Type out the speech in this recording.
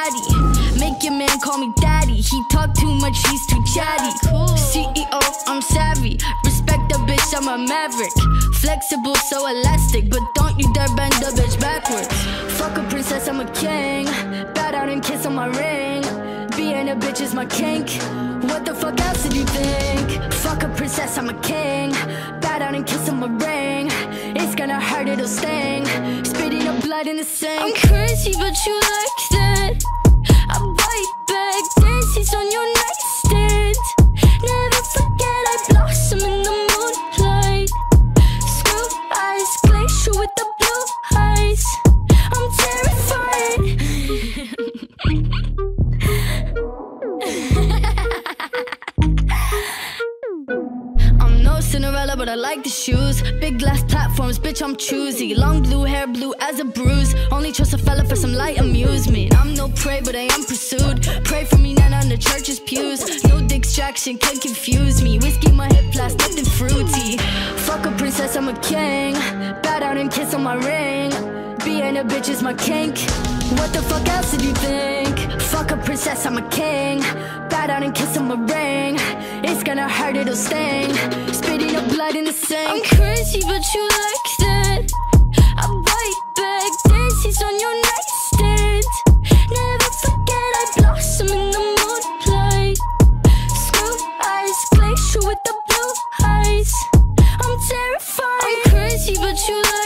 ratty. Make your man call me daddy. He talk too much, he's too chatty. CEO, I'm savvy. Respect the bitch, I'm a maverick. Flexible, so elastic, but don't you dare bend the bitch backwards. Fuck a princess, I'm a king. Bow down and kiss on my ring. Being a bitch is my kink. What the fuck else did you think? Fuck a princess, I'm a king. Bow down and kiss on my ring. It's gonna hurt, it'll sting. Spitting up blood in the sink. I'm crazy, but you like that. I bite back, dances on your nightstand. Never forget I blossom in the moonlight. Screw eyes, glacier with the blue eyes. I'm terrified. I'm no Cinderella, but I like the shoes. Big glass platforms, bitch, I'm choosy. Long blue hair, blue as a bruise. Only trust a fella for some light amusement. I'm no prey, but I am pursued. Pray for me, not on the church's pews. No distraction can confuse me. Whiskey, my hip flask, nothing fruity. Fuck a princess, I'm a king. Bow down and kiss on my ring. Being a bitch is my kink. What the fuck else did you think? Fuck a princess, I'm a king. Bow down and kiss on my ring. It's gonna hurt, it'll sting. Spitting up blood in the sink. I'm crazy, but you like that. I bite back, dances on your nightstand. Never forget I blossom in the moonlight. Screw eyes, glacier with the blue eyes. I'm terrified. I'm crazy, but you like